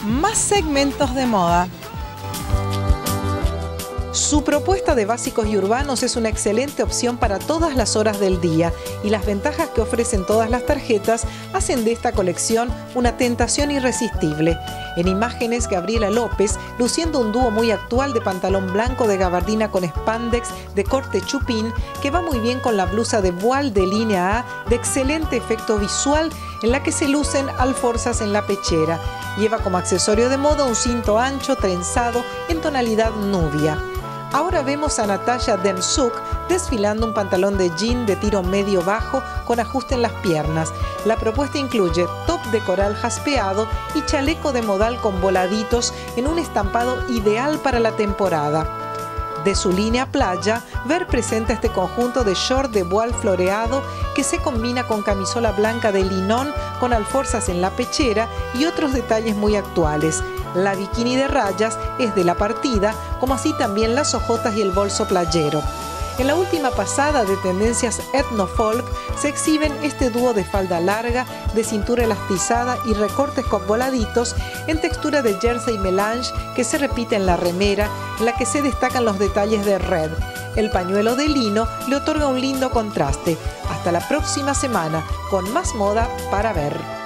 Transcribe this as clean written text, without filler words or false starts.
más segmentos de moda. Su propuesta de básicos y urbanos es una excelente opción para todas las horas del día y las ventajas que ofrecen todas las tarjetas hacen de esta colección una tentación irresistible. En imágenes, Gabriela López, luciendo un dúo muy actual de pantalón blanco de gabardina con spandex de corte chupín, que va muy bien con la blusa de voile de línea A de excelente efecto visual, en la que se lucen alforzas en la pechera. Lleva como accesorio de moda un cinto ancho trenzado en tonalidad nubia. Ahora vemos a Natalia Demsuk desfilando un pantalón de jean de tiro medio-bajo con ajuste en las piernas. La propuesta incluye top de coral jaspeado y chaleco de modal con voladitos en un estampado ideal para la temporada. De su línea playa, Ver presenta este conjunto de short de voile floreado que se combina con camisola blanca de linón con alforzas en la pechera y otros detalles muy actuales. La bikini de rayas es de la partida, como así también las hojotas y el bolso playero. En la última pasada de tendencias etno-folk se exhiben este dúo de falda larga, de cintura elastizada y recortes con voladitos en textura de jersey melange que se repite en la remera, en la que se destacan los detalles de red. El pañuelo de lino le otorga un lindo contraste. Hasta la próxima semana con más moda para ver.